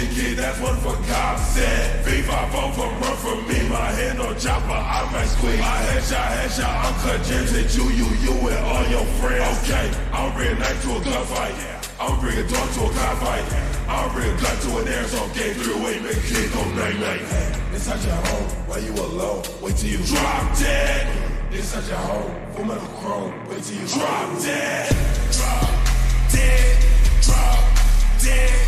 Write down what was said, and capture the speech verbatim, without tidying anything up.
bullshit kid, that's what the fuck God said. V five four from run from me, my head no chopper, I might squeeze. I headshot, headshot, uncut gems at you, you, you, and all your friends. Okay, I'll bring a knife to a gunfight. I'll bring a dog to a cockfight. I'll bring a gun to an airsoft game, three away, make a kid go night night. This not your home, why you alone? Wait till you drop dead. This not your home, full metal chrome. Wait till you drop dead. Drop dead. Drop dead.